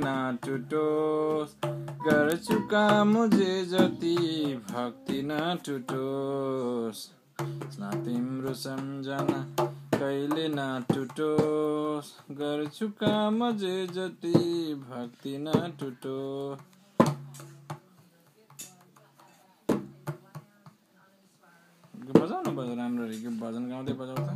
ना टुटोस् गर्छु काम जे जति भक्ति न टुटोस् तिम्रो सम्झना कहिले न टुटोस् गर्छु काम जे जति भक्ति न टुटोस् बजाउनु बजाउ राम्ररी भजन गाउँदै बजाउ त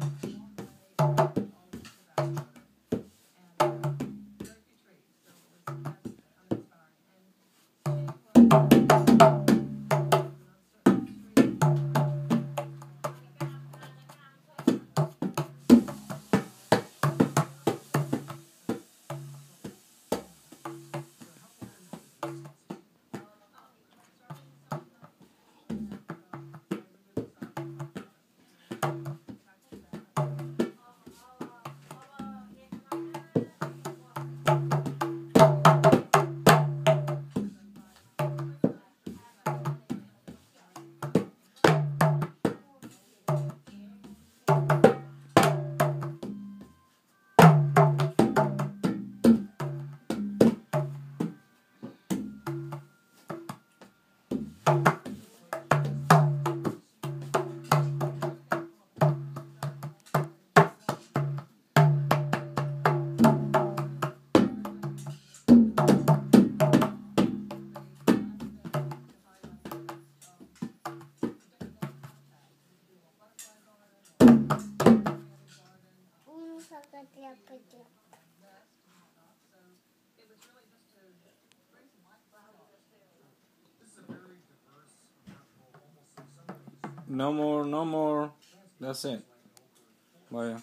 No more, no more. That's it. Bye.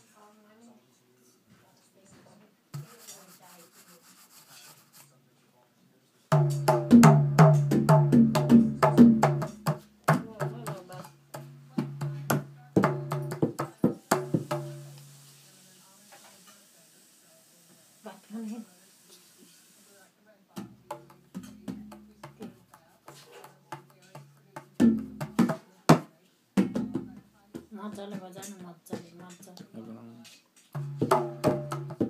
मजाले बजाउनु मजाले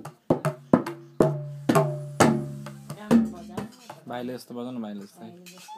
भाइले जस्तो बजाउनु भाइले जस्तै